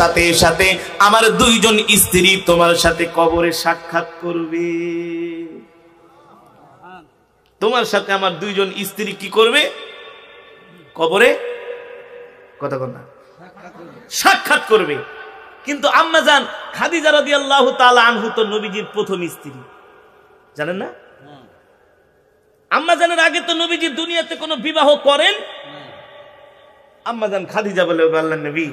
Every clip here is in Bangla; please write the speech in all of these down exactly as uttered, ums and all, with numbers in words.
সাথে সাথে আমার দুইজন স্ত্রী তোমার সাথে কবরে সাক্ষাৎ করবে। তোমার সাথে আমার দুইজন স্ত্রী কি করবে? কবরে কথা বল না, সাক্ষাৎ করবে। কিন্তু আম্মা জান খাদিজা রাদিয়াল্লাহু তাআলা আনহু তো নবীজির প্রথম স্ত্রী, জানেন না? আম্মা জানের আগে তো নবীজি দুনিয়াতে কোনো বিবাহ করেন। আম্মা জান খাদিজা বলে, আল্লাহর নবী,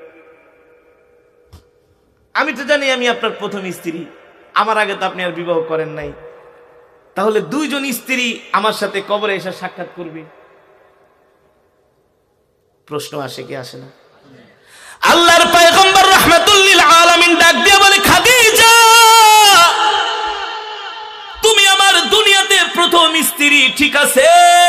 আমি তো জানি আমি আপনার প্রথম স্ত্রী, আমার আগে তো আপনি আর বিবাহ করেন নাই, তাহলে দুইজন স্ত্রী আমার সাথে কবরে এসে সাক্ষাৎ করবে। প্রশ্ন আসে কি আসে না? আল্লাহর পয়গম্বর রাহমাতুল লিল আলামিন ডাক দিয়ে বলে, খাদিজা তুমি আমার দুনিয়াতে প্রথম স্ত্রী ঠিক আছে,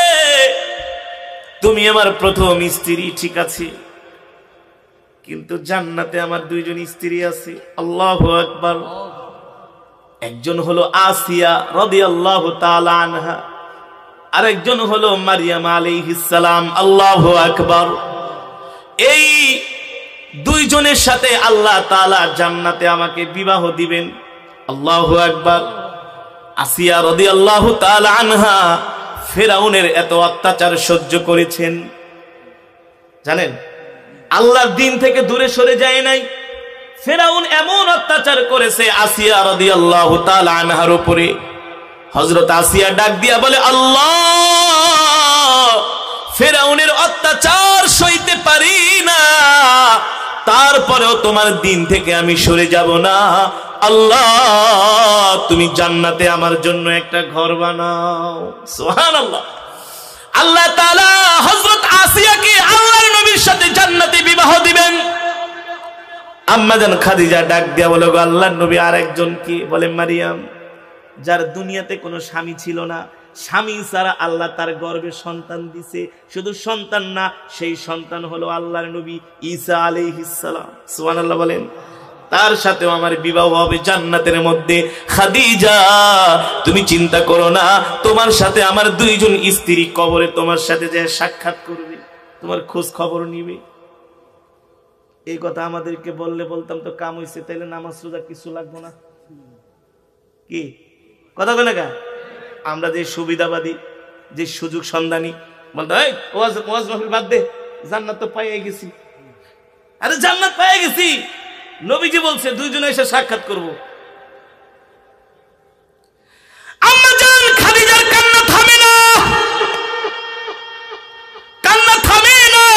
তুমি আমার প্রথম স্ত্রী ঠিক আছে, কিন্তু জান্নাতে আমার দুইজন স্ত্রী আছে। আল্লাহু আকবার। একজন হলো আসিয়া রাদিয়াল্লাহু তাআলা আনহা, আরেকজন হলো মারিয়াম আলাইহিস সালাম। আল্লাহু আকবার। এই দুইজনের সাথে আল্লাহ তাআলা জান্নাতে আমাকে বিবাহ দিবেন। আল্লাহু আকবার। আসিয়া রাদিয়াল্লাহু তাআলা আনহা ফিরআউনের এত অত্যাচার সহ্য করেছেন, জানেন? আল্লাহর দ্বীন থেকে দূরে সরে যায় নাই। ফিরআউন এমন অত্যাচার করেছে আসিয়া রাদিয়াল্লাহু তাআলা আনহার উপরে। হযরত আসিয়া ডাক দিয়া বলে, আল্লাহ, ফিরআউনের অত্যাচার সইতে পারি না, তারপরেও তোমার দ্বীন থেকে আমি সরে যাব না। আল্লাহ, তুমি জান্নাতে আমার জন্য একটা ঘর বানাও। সুবহানাল্লাহ। আল্লাহ তাআলা হযরত আসিয়াকে আল্লাহর নবীর সাথে জান্নাতে বিবাহ দিবেন। আম্মা জান খাদিজা ডাক দিয়া বলে, গো আল্লাহর নবী, আরেকজন কি? বলে মারিয়াম, যার দুনিয়াতে কোনো স্বামী ছিল না, স্বামী ছাড়া আল্লাহ তার গর্ভে সন্তান দিছে। শুধু সন্তান না, সেই সন্তান হলো আল্লাহর নবী ঈসা আলাইহিস সালাম। সুবহানাল্লাহ বলেন। তার সাথেও আমার বিবাহ হবে জান্নাতের মধ্যে। খাদিজা তুমি চিন্তা করো না, তোমার সাথে আমার দুইজন স্ত্রী কবরে তোমার সাথে যে সাক্ষাৎ করবে, তোমার খোঁজ খবর নিবে। এই কথা আমাদেরকে বললে বলতাম তো কাম হইছে, তাইলে নামাজ রোজা কিছু লাগবো না। কি কথা বলে গা? আমরা যে সুবিধাবাদী, যে সুযোগ সন্ধানী, বলতো এই ওয়াজ ওয়াজ মাহফিল বাদ দে, জান্নাত তো পেয়ে গেছি। আরে জান্নাত পেয়ে গেছি, নবীজি বলছে দুইজনে এসে সাক্ষাৎ করব। আম্মা জান খাদিজার কান্না থামে না, কান্না থামে না।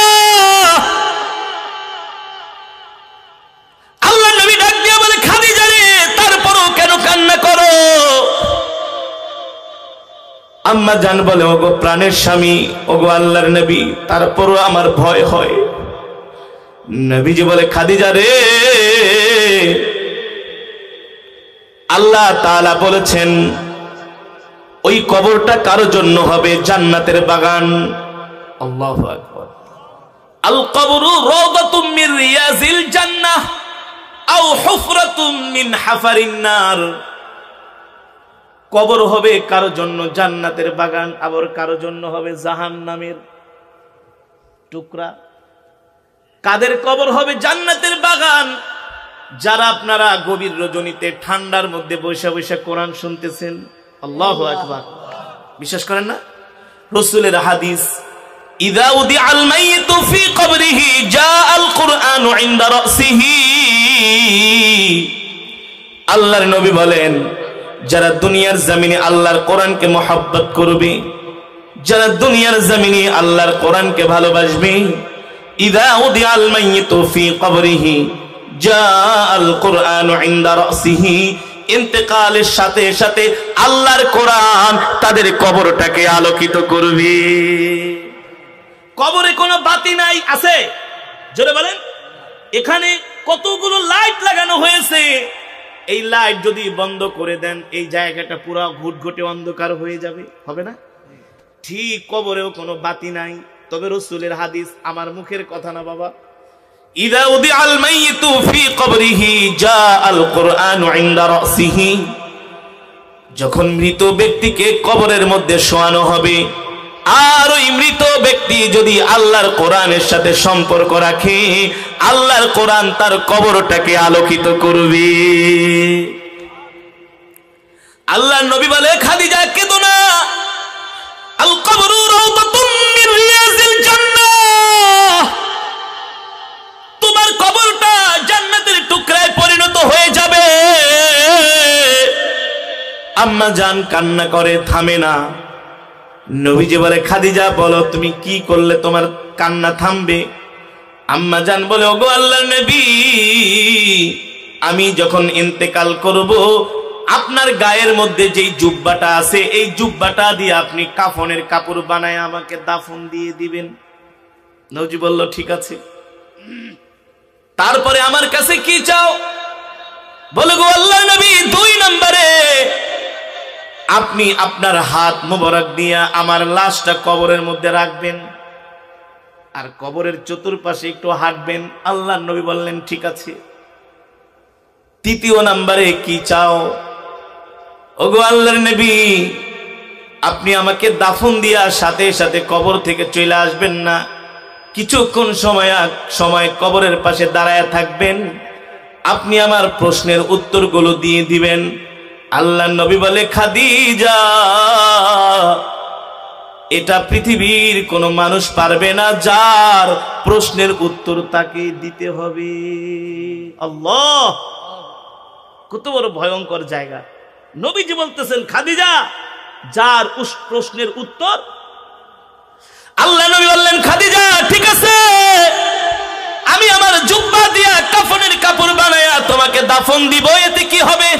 আল্লাহর নবী ডাক দিয়া বলে, খাদিজা রে, তারপরও কেন কান্না করো? আম্মা জান বলে, ওগো প্রাণের স্বামী, ওগো আল্লাহর নবী, তারপরও আমার ভয় হয়। নবীজি বলে, খাদিজা রে, আল্লাহ তাআলা বলেছেন ওই কবরটা কারো জন্য হবে জান্নাতের বাগান। আল্লাহু আকবার। আল কবরু রাওদাতুম মিন রিয়াজিল জান্নাহ আও হুফরাতুম মিন হাফারিন নার। কবর হবে কারো জন্য জান্নাতের বাগান, আবার কারো জন্য হবে জাহান্নামের টুকরা। কাদের কবর হবে জান্নাতের বাগান? যারা আপনারা গভীর রজনীতে ঠান্ডার মধ্যে বসে বসে কোরআন শুনতেছেন। আল্লাহু আকবার। বিশ্বাস করেন না? রাসূলের হাদিস, ইযা উদিআল মাইয়িতু ফি কবরিহি জাআল কুরআনু ইনদা রাসিহি। আল্লাহর নবী বলেন, যারা দুনিয়ার জমিনে আল্লাহর কোরআনকে মহব্বত করবে, যারা দুনিয়ার জমিনে আল্লাহর কোরআনকে ভালোবাসবে, ইযা উদিআল মাইয়িতু ফি কবরিহি জাআল কুরআনু ইনদা রাসিহি। ইন্তেকালের সাথে সাথে আল্লাহর কোরআন তাদের কবরটাকে আলোকিত করবে। কবরে কোনো বাতি নাই, আছে? জোরে বলেন। এখানে কতগুলো লাইট লাগানো হয়েছে, এই লাইট যদি বন্ধ করে দেন এই জায়গাটা পুরো ঘুটঘুটে অন্ধকার হয়ে যাবে, হবে না? ঠিক কবরেও কোনো বাতি নাই। তবে রাসূলের হাদিস, আমার মুখের কথা না বাবা। ইযা উদিআল মাইয়িতু ফি কবরিহি জাআল কুরআনু ইনদা রাসিহি। যখন মৃত ব্যক্তিকে কবরের মধ্যে শোয়ানো হবে, আর ওই মৃত ব্যক্তি যদি আল্লাহর কোরআনের সাথে সম্পর্ক রাখে, আল্লাহর কোরআন তার কবরটাকে আলোকিত করবে। আল্লাহর নবী বলে, খাদিজা কেঁদো না, আল কবরু রাউদাতুম মিন রিয়াজিল জান্নাহ, তোমার কবরটা জান্নাতের টুকরায় পরিণত হয়ে যাবে। আম্মা জান কান্না করে, থামে না। নবীজি বলে, খাদিজা বলো তুমি কি করলে তোমার কান্না থামবে? আম্মা জান বলে, ওগো আল্লাহর নবী, আমি যখন ইন্তেকাল করব, আপনার গায়ের মধ্যে যেই জুব্বাটা আছে এই জুব্বাটা দিয়ে আপনি কাফনের কাপড় বানায় আমাকে দাফন দিয়ে দিবেন। নবীজি বলল, ঠিক আছে। তারপরে আমার কাছে কি চাও? বলে, গো আল্লাহর নবী, দুই নম্বরে আপনি আপনার হাত মোবারক দিয়ে আমার লাশটা কবরের মধ্যে রাখবেন আর কবরের চতুর্পাশে একটু হাঁটবেন। আল্লাহর নবী বললেন, ঠিক আছে। তৃতীয় নম্বরে কি চাও? ওগো আল্লাহর নবী, আপনি আমাকে দাফন দিয়া সাথে সাথে কবর থেকে চলে আসবেন না, কিছুক্ষণ সময় সময় কবরের পাশে দাঁড়ায় থাকবেন, আপনি আমার প্রশ্নের উত্তরগুলো দিয়ে দিবেন। আল্লাহর নবী বলে, খাদিজা, এটা পৃথিবীর কোনো মানুষ পারবে না যার প্রশ্নের উত্তর তাকে দিতে হবে। আল্লাহ, কত বড় ভয়ঙ্কর জায়গা। নবীজি বলতেছেন, খাদিজা, যার প্রশ্নের উত্তর। আল্লাহ নবী বললেন, খাদিজা ঠিক আছে, আমি আমার জুব্বা দিয়া কাফনের কাপড় বানায়া তোমাকে দাফন দিব, এতে কি হবে?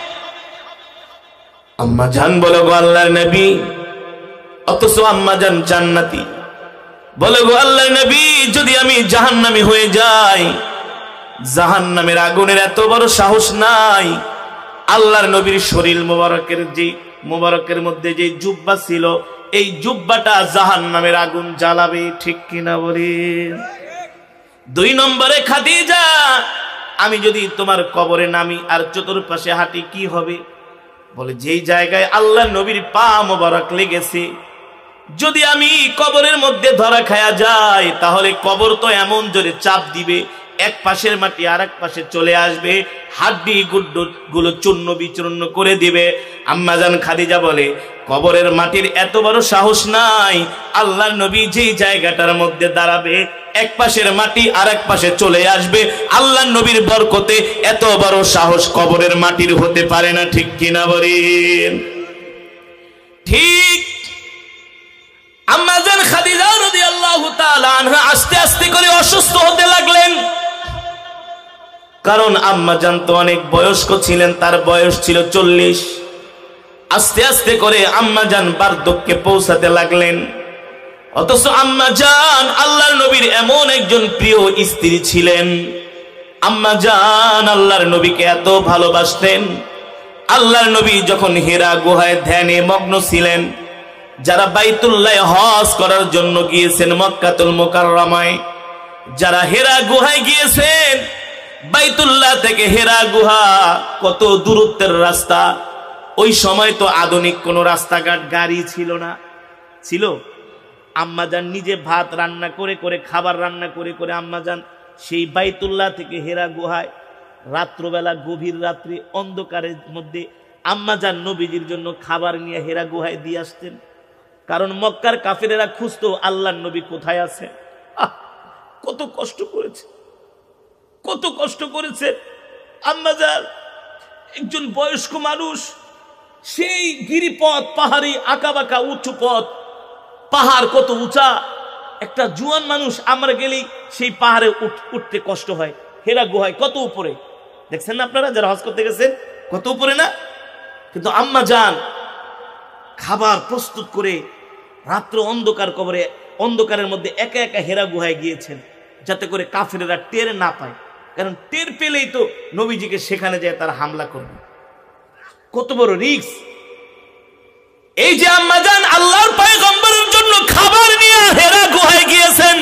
আম্মা জান বলে, গো আল্লাহর নবী, অথচ আম্মা জান জান্নাতি, বলে, গো আল্লাহর নবী, যদি আমি জাহান্নামী হয়ে যাই, জাহান্নামের আগুনের এত বড় সাহস নাই। আল্লাহর নবীর শরীর মোবারকের যে মোবারকের মধ্যে যে জুব্বা ছিল, এই জুব্বাটা জাহান্নামের আগুন জ্বালাবে, ঠিক কিনা বলেন? দুই নম্বরে, খাদিজা, আমি যদি তোমার কবরে নামি আর চতুর্পাশে হাঁটি কি হবে? বলে, যেই জায়গায় আল্লাহর নবীর পা মোবারক লেগেছে, যদি আমি কবরের মধ্যে ধরা খায়া যাই, তাহলে কবর তো এমন জোরে চাপ দিবে, এক পাশের মাটি আর এক পাশে চলে আসবে, হাড্ডি গুড্ডু গুলো চূর্ণ বিচূর্ণ করে দিবে। আম্মা জান খাদিজা বলে, কবরের মাটির এত বড় সাহস নাই। আল্লাহর নবী যেই জায়গাটার মধ্যে দাঁড়াবে, এক পাশের মাটি আর এক পাশে চলে আসবে, আল্লাহর নবীর বরকতে এত বড় সাহস কবরের মাটির হতে পারে না, ঠিক কিনা বলেন? ঠিক। আম্মা জান খাদিজা রাদিয়াল্লাহু তাআলা আনহা আস্তে আস্তে করে অসুস্থ হতে লাগলেন, কারণ আম্মা জান তো অনেক বয়স্ক ছিলেন, তার বয়স ছিল চল্লিশ। আস্তে আস্তে করে আম্মা জান বার্ধক্যে পৌঁছাতে লাগলেন। অথচ আম্মা জান আল্লাহর নবীর এমন একজন প্রিয় স্ত্রী ছিলেন। আম্মা জান আল্লাহর নবীকে এত ভালোবাসতেন। আল্লাহর নবী যখন হেরা গুহায় ধ্যানে মগ্ন ছিলেন, যারা বাইতুল্লাহ হজ করার জন্য গিয়েছেন মক্কাতুল মুকাররমায়, যারা হেরা গুহায় গিয়েছেন, বাইতুল্লাহ থেকে হেরা গুহা কত দূরত্বের রাস্তা। ওই সময় তো আধুনিক কোনো রাস্তাঘাট গাড়ি ছিল না। ছিল আম্মাজান নিজে ভাত রান্না করে করে খাবার রান্না করে করে আম্মাজান সেই বাইতুল্লাহ থেকে হেরা গুহায় রাত্রবেলা গভীর রাত্রি অন্ধকারের মধ্যে আম্মাজান নবীজির জন্য খাবার নিয়ে হেরা গুহায় দিয়ে আসতেন। কারণ মক্কার কাফেরেরা খুঁজতো আল্লাহর নবী কোথায় আছে। আহ, কত কষ্ট করেছে, কত কষ্ট করেছে আম্মাজান। একজন বয়স্ক মানুষ, সেই গিরিপথ, পাহাড়ি আঁকাবাঁকা উঁচু পথ, পাহাড় কত উঁচা, একটা জুয়ান মানুষ আমরা গেলেই সেই পাহাড়ে উঠতে কষ্ট হয়। হেরা গুহায় কত উপরে, দেখছেন না আপনারা যারা হজ করতে গেছেন, কত উপরে না? কিন্তু আম্মা জান খাবার প্রস্তুত করে রাত্র অন্ধকার কবরে অন্ধকারের মধ্যে একা একা হেরা গুহায় গিয়েছেন, যাতে করে কাফেরেরা টের না পায়। কারণ টের পেলেই তো নবীজিকে সেখানে যায় তারা হামলা করবে। কত বড় রিস্ক। এই যে আম্মা জান আল্লাহর পয়গম্বরের জন্য খাবার নিয়ে হেরা গুহায় গিয়েছেন,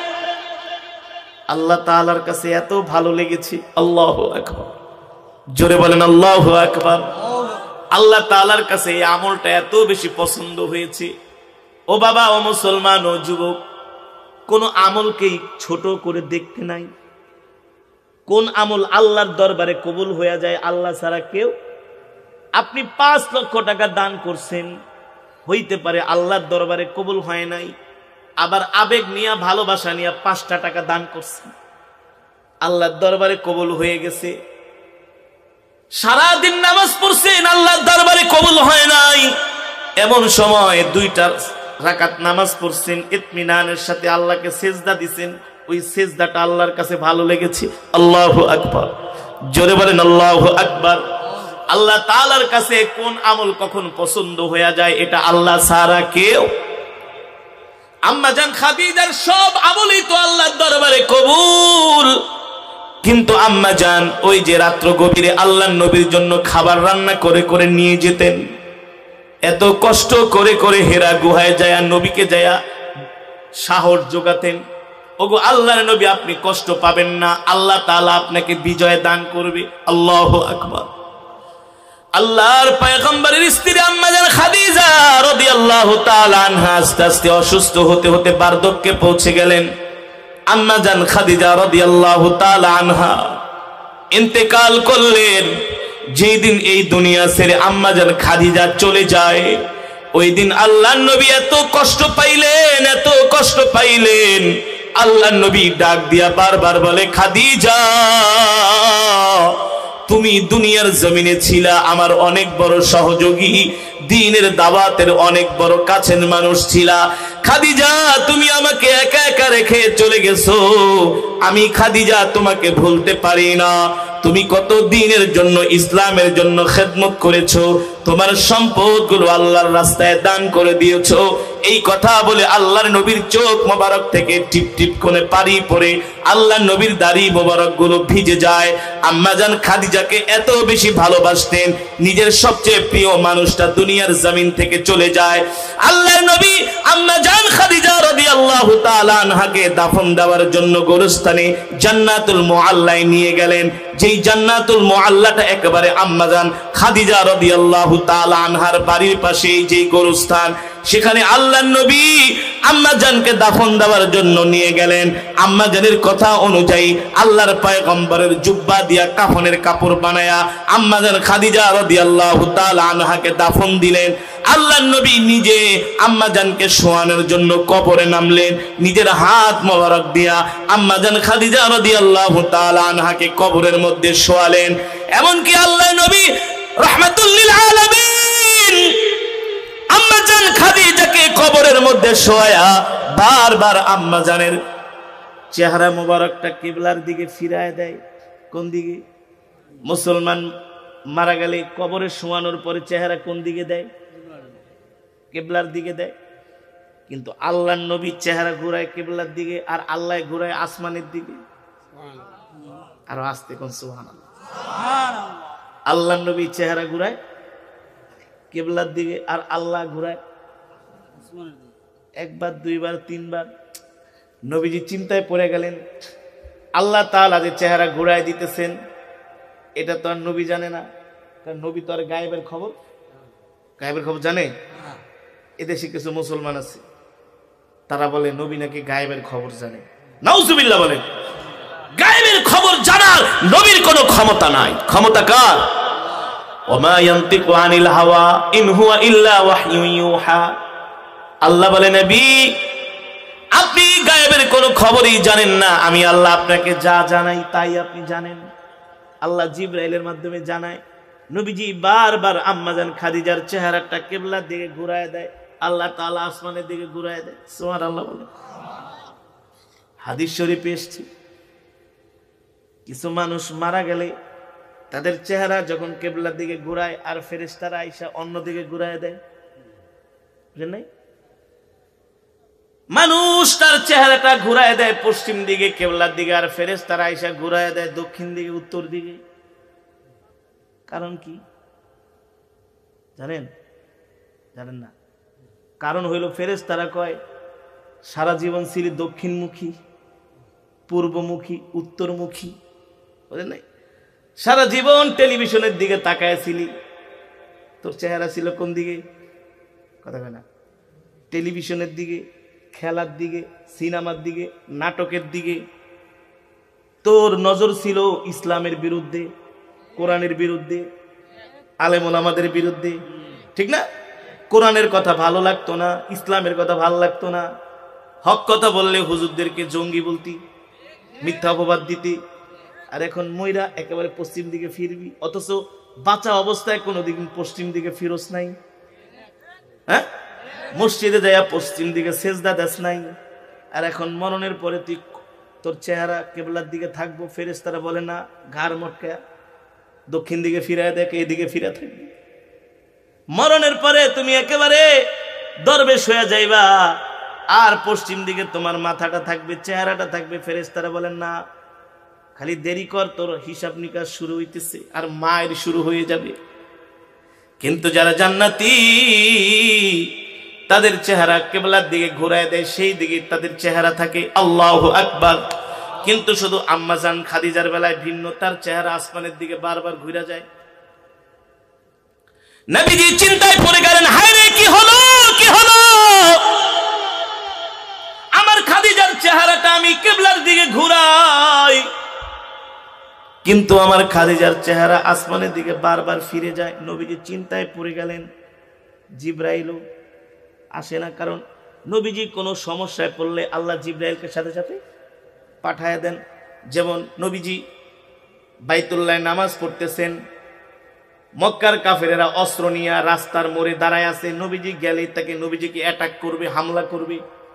আল্লাহ তাআলার কাছে এত ভালো লেগেছে। আল্লাহু আকবার, জোরে বলেন আল্লাহু আকবার। আল্লাহ তাআলার কাছে এই আমলটা এত বেশি পছন্দ হয়েছে, ও বাবা, ও মুসলমান, ও যুবক, কোন আমলকেই ছোট করে দেখতে নাই। কোন আমল আল্লাহর দরবারে কবুল হয়ে যায় আল্লাহ ছাড়া কেউ? আপনি পাঁচ লক্ষ টাকা দান করছেন, হইতে পারে আল্লাহর দরবারে কবুল হয় নাই। আবার আবেগ নিয়ে, ভালোবাসা নিয়ে পাঁচটা টাকা দান করছেন, আল্লাহর দরবারে কবুল হয়ে গেছে। সারাদিন নামাজ পড়ছেন, আল্লাহর দরবারে কবুল হয় নাই। এমন সময় দুইটা রাকাত নামাজ পড়ছেন, ইতমিনানের সাথে আল্লাহকে সেজদা দিছেন, ওই সেজদাটা আল্লাহর কাছে ভালো লেগেছে। আল্লাহু আকবার, জোরে বলেন আল্লাহু আকবার। আল্লাহ তাআলার কাছে কোন আমল কখন পছন্দ হয়ে যায় এটা আল্লাহ ছাড়া কেউ। আম্মা জান খাদিজার সব আমলই তো আল্লাহর দরবারে কবুল, কিন্তু আম্মা জান ওই যে রাত্র গভীরে আল্লাহর নবীর জন্য খাবার রান্না করে করে নিয়ে যেতেন, এত কষ্ট করে করে হেরা গুহায় যায়া নবীকে যায়া সাহস যোগাতেন। ওগো আল্লাহর নবী, আপনি কষ্ট পাবেন না, আল্লাহ তাআলা আপনাকে বিজয় দান করবে। আল্লাহু আকবার। আল্লাহর পয়গম্বরের স্ত্রী আম্মা জান খাদিজা রাদিয়াল্লাহু তাআলা আনহা আস্তে আস্তে অসুস্থ হতে হতে বার্ধক্যে পৌঁছে গেলেন। আম্মা জান খাদিজা রাদিয়াল্লাহু তাআলা আনহা ইন্তেকাল করলেন। যেই দিন এই দুনিয়া ছেড়ে আম্মা জান খাদিজা চলে যায়, ওই দিন আল্লাহর নবী এত কষ্ট পাইলেন, এত কষ্ট পাইলেন। আল্লাহর নবী ডাক দিয়া বারবার বলে, খাদিজা, তুমি দুনিয়ার জমিনে ছিলা আমার অনেক বড় সহযোগী, দ্বীনের দাওয়াতের অনেক বড় কাছের মানুষ ছিলা। খাদিজা, তুমি আমাকে একা একা রেখে চলে গেছো, আমি খাদিজা তোমাকে ভুলতে পারি না। তুমি কত দিনের জন্য, ইসলামের জন্য খেদমত করেছো, তোমার সম্পদগুলো আল্লাহর রাস্তায় দান করে দিয়েছো। এই কথা বলে আল্লাহর নবীর চোখ মোবারক থেকে টিপ টিপ করে পানি পড়ে আল্লাহর নবীর দাড়ি মোবারক গুলো ভিজে যায়। আম্মা জান খাদিজাকে এত বেশি ভালোবাসতেন, নিজের সবচেয়ে প্রিয় মানুষটা দুনিয়ার জমিন থেকে চলে যায়। আল্লাহর নবী আম্মা জান খাদিজা রাদিয়াল্লাহু তাআলা আনহাকে দাফন দেওয়ার জন্য গোরস্থানে জান্নাতুল মুআল্লায় নিয়ে গেলেন। যেই জান্নাতুল মুআল্লাটা একেবারে আম্মা জান খাদিজা রাদিয়াল্লাহু তাআলা আনহার বাড়ির পাশে যেই গোরস্থান, সেখানে আল্লাহর নবী আম্মা জানকে দাফন দেওয়ার জন্য নিয়ে গেলেন। আম্মা জানের কথা অনুযায়ী আল্লাহর পয়গম্বরের জুব্বা দিয়া কাফনের কাপড় বানায়া আম্মা জান খাদিজা রাদিয়াল্লাহু তাআলা আনহাকে দাফন দিলেন। আল্লাহর নবী নিজে আম্মা জানকে শোয়ানোর জন্য কবরে নামলেন, নিজের হাত মোবারক দিয়া আম্মা জান খাদিজা রাদিয়াল্লাহু তাআলা আনহাকে কবরের মধ্যে শোয়ালেন। এমনকি আল্লাহর নবী রাহমাতুল লিল আলামিন আম্মা জান খাদিজাকে কবরের মধ্যে শোয়া বারবার আম্মা জানের চেহারা মোবারকটা কিবলার দিকে ফিরায় দেয়। কোন দিকে? মুসলমান মারা গেলে কবরে শোয়ানোর পরে চেহারা কোন দিকে দেয়? কিবলার দিকে দেয়। কিন্তু আল্লাহর নবী চেহারা ঘুরায় কিবলার দিকে, আর আল্লাহ ঘুরায় আসমানের দিকে। আর আস্তে কোন সুবহানাল্লাহ। আল্লাহর নবী চেহারা ঘুরায় কিবলার দিকে, আর আল্লাহ ঘুরায় একবার, দুইবার, তিনবার। নবীজি চিন্তায় পড়ে গেলেন, আল্লাহ তাআলা যে চেহারা ঘুরায় দিতেছেন এটা তো আর নবী জানে না, কারণ নবী তো আর গায়েবের খবর গায়েবের খবর জানে। এদেশে কিছু মুসলমান আছে, তারা বলে নবী নাকি গায়েবের খবর জানে। নাউজুবিল্লাহ বলেন। গায়েবের খবর জানার নবীর কোনো ক্ষমতা নাই। ক্ষমতা কার? ওমা ইয়ানতিকু আনিল হাওয়া ইন হুয়া ইল্লা ওয়াহয়ুন ইউহা। আল্লাহ বলে, নবী আপনি গায়েবের কোনো খবরই জানেন না, আমি আল্লাহ আপনাকে যা জানাই তাই আপনি জানেন। আল্লাহ জিবরাইলের মাধ্যমে জানায়। নবীজি বারবার আম্মা জান খাদিজার চেহারাটা কিবলার দিকে ঘুরায় দেয়, আল্লাহ তাআলা আসমানের দিকে ঘুরায় দেয়। সুবহানাল্লাহ বলে। হাদিস শরীফে এসেছে, কিছু মানুষ মারা গেলে তাদের চেহারা যখন কিবলার দিকে ঘুরায় আর ফেরেশতারা আইসা অন্যদিকে ঘুরায় দেয়, বুঝেন নাই? মানুষ তার চেহারাটা ঘুরায় দেয় পশ্চিম দিকে কিবলার দিকে, আর ফেরেশতারা আইসা ঘুরায় দেয় দক্ষিণ দিকে, উত্তর দিকে। কারণ কি জানেন? জানেন না? কারণ হইল ফেরেশতারা কয় সারা জীবন ছিলি দক্ষিণমুখী, পূর্বমুখী, উত্তরমুখী, বুঝলেন নাই? সারা জীবন টেলিভিশনের দিকে তাকায় ছিলি, তোর চেহারা ছিল কোন দিকে? কথা কয় না। টেলিভিশনের দিকে, খেলার দিকে, সিনেমার দিকে, নাটকের দিকে। তোর নজর ছিল ইসলামের বিরুদ্ধে, কোরআনের বিরুদ্ধে, আলেম ওলামাদের বিরুদ্ধে, ঠিক না? কোরআনের কথা ভালো লাগতো না, ইসলামের কথা ভালো লাগতো না। হক কথা বললে হুজুরদেরকে জঙ্গি বলতি, মিথ্যা অপবাদ দিতি। আর এখন ময়রা একেবারে পশ্চিম দিকে ফিরবি, অথচ বাঁচা অবস্থায় কোনোদিন পশ্চিম দিকে ফিরোস নাই। হ্যাঁ, মসজিদে যাইয়া পশ্চিম দিকে সেজদা দেস নাই। আর এখন মরণের পরে তুই তোর চেহারা কেবলার দিকে থাকবো, ফেরেশতারা বলে না, ঘাড় মটকা দক্ষিণ দিকে ফিরায় দেখ, এদিকে ফিরে থাকবি। মরণের পরে তুমি একেবারে দরবেশ হয়ে যাইবা, আর পশ্চিম দিকে তোমার মাথাটা থাকবে, চেহারাটা থাকবে। ফেরেশতারা বলেন না, খালি দেরি কর, তোর হিসাব নিকাশ শুরু হইতেছে, আর মায়ের শুরু হয়ে যাবে। কিন্তু যারা জান্নাতি তাদের চেহারা কেবলার দিকে ঘুরায় দেয়, সেই দিকে তাদের চেহারা থাকে। আল্লাহু আকবার। কিন্তু শুধু আম্মাজান খাদিজার বেলায় ভিন্ন, তার চেহারা আসমানের দিকে বারবার ঘুরে যায়। নবীজি চিন্তায় পড়ে গেলেন, হায় রে, কি হলো কি হলো, আমার খাদিজার চেহারাটা আমি কিবলার দিকে ঘুরাই, কিন্তু আমার খাদিজার চেহারা আসমানের দিকে বারবার ফিরে যায়। নবীজি চিন্তায় পড়ে গেলেন। জিব্রাইল আসে না, কারণ নবীজি কোনো সমস্যায় পড়লে আল্লাহ জিব্রাইলকে সাথে সাথে পাঠায় দেন। যেমন নবীজি বাইতুল্লাহ নামাজ পড়তেছেন, মক্কার কাফেরেরা অস্ত্র নিয়ে রাস্তার মোড়ে দাঁড়ায় আছে, নবীজি গেলে তাকে নবীজিকে অ্যাটাক করবে, হামলা করবে।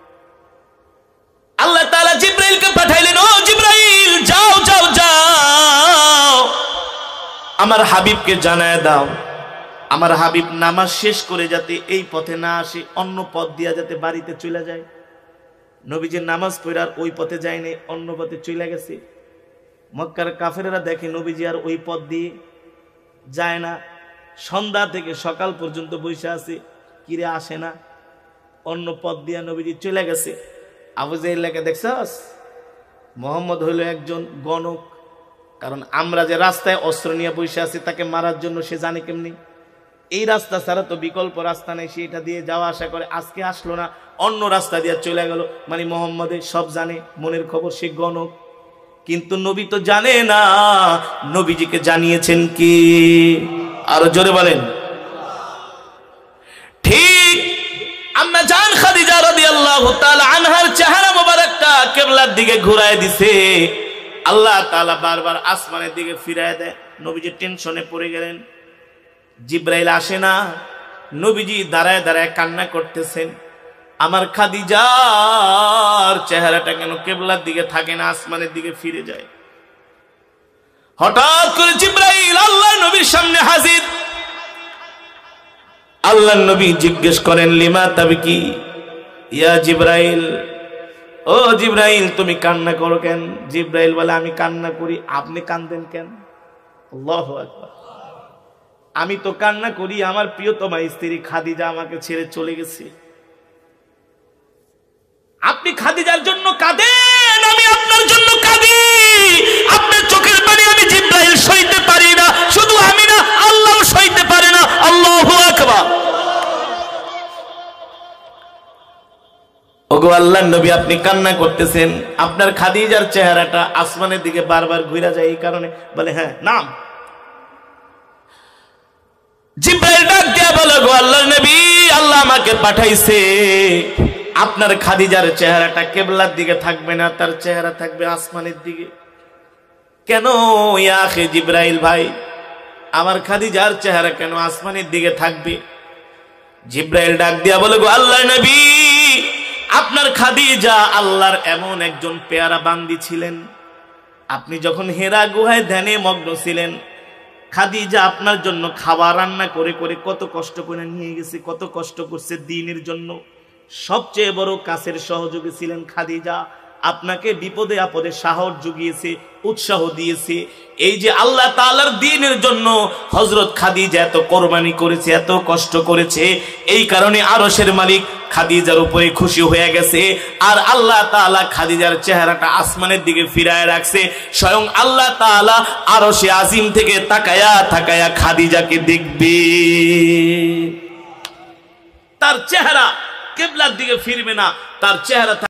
আল্লাহ তাআলা জিব্রাইলকে পাঠাইলেন, ও জিব্রাইল, যাও যাও যাও, আমার হাবিবকে জানায় দাও, আমার হাবিব নামাজ শেষ করে যাতে এই পথে না আসে, অন্য পথ দিয়া যাতে বাড়িতে চলে যায়। নবীজির নামাজ পড়ে আর ওই পথে যায়নি, অন্য পথে চলে গেছে। মক্কার কাফেরেরা দেখে নবীজি আর ওই পথ দিয়ে যায় না, সন্ধ্যা থেকে সকাল পর্যন্ত বসে আছে, কিরে আসে না, অন্য পথ দিয়া নবীজি চলে গেছে। আবু জাহেলকে দেখছস, মোহাম্মদ হইল একজন গণক, কারণ আমরা যে রাস্তায় অস্ত্র নিয়ে বসে আছি তাকে মারার জন্য সে জানে কেমনি, এই রাস্তা ছাড়া তো বিকল্প রাস্তা নেই, সেটা দিয়ে যাওয়া আসা করে। আজকে আসলো না, অন্য রাস্তা দিয়ে চলে গেল, মানে মোহাম্মদের সব জানে, মনের খবর, সে গণক। কিন্তু নবী তো জানে না, নবীজিকে জানিয়েছেন কি? আরো জোরে বলেন। ঠিক আম্মা জান খাদিজা রাদিয়াল্লাহু তাআলা আনহার চেহারা মোবারকটা কিবলার দিকে ঘুরায় দিছে। আল্লাহ তাআলা বারবার আসমানের দিকে ফিরায় দেয়। নবীজি টেনশনে পড়ে গেলেন। জিব্রাইল আসে না, নবীজি দাঁড়ায় দাঁড়ায় কান্না করতেছেন, আমার খাদিজার চেহারাটা কেন কিবলার দিকে থাকে না, আসমানের দিকে ফিরে যায়। হঠাৎ করে জিব্রাইল আল্লাহর নবীর সামনে হাজির। আল্লাহর নবী জিজ্ঞেস করেন, লিমা তাবকি ইয়া জিব্রাইল, ও জিব্রাইল তুমি কান্না করো কেন? জিব্রাইল বলে, আমি কান্না করি, আপনি কাঁদেন কেন? আল্লাহু আকবার। আমি তো কান্না করি, আমার প্রিয়তমা স্ত্রী খাদিজা আমাকে ছেড়ে চলে গেছে। আপনি খাদিজার জন্য কাঁদেন, আমি আপনার জন্য কাঁদি। আপনার চোখের পানি আমি জিব্রাইল সইতে পারি না, শুধু আমি না, আল্লাহও সইতে পারে না। আল্লাহু আকবার। ওগো আল্লাহর নবী, আপনি কান্না করতেছেন, আপনার খাদিজার চেহারাটা আসমানের দিকে বারবার ঘুরে যায়, এই কারণে? বলে, হ্যাঁ, নাম। জিব্রাইল ডাক দিয়া বলে, গো আল্লাহর নবী, আল্লাহ আমাকে পাঠাইছে, আপনার খাদিজার চেহারাটা কিবলার দিকে থাকবে না, তার চেহারা থাকবে আসমানের দিকে। কেন ইয়া আখি জিব্রাইল ভাই, আমার খাদিজার চেহারা কেন আসমানের দিকে থাকবে? জিব্রাইল ডাক দিয়া বলে, গো আল্লাহর নবী, আপনার খাদিজা আল্লাহর এমন একজন পেয়ারা বান্দি ছিলেন। আপনি যখন হেরা গুহায় ধ্যানে মগ্ন ছিলেন, খাদিজা আপনার জন্য খাবার রান্না করে করে কত কষ্ট করে নিয়ে গেছে, কত কষ্ট করছে দ্বীনের জন্য। সবচেয়ে বড় কাছের সহযোগী ছিলেন খাদিজা, আপনাকে বিপদে আপদে সাহস জুগিয়েছে, উৎসাহ দিয়েছে। এই যে আল্লাহ তাআলার দ্বীনের জন্য হযরত খাদিজা এত কোরবানি করেছে, এত কষ্ট করেছে, এই কারণে আরশের মালিক খাদিজার উপরে খুশি হয়ে গেছে। আর আল্লাহ তাআলা খাদিজার চেহারাটা আসমানের দিকে ফিরায় রাখছে। স্বয়ং আল্লাহ তাআলা আরশে আজিম থেকে তাকায়া তাকায়া খাদিজাকে দেখবে, তার চেহারা কিবলার দিকে ফিরবে না, তার চেহারা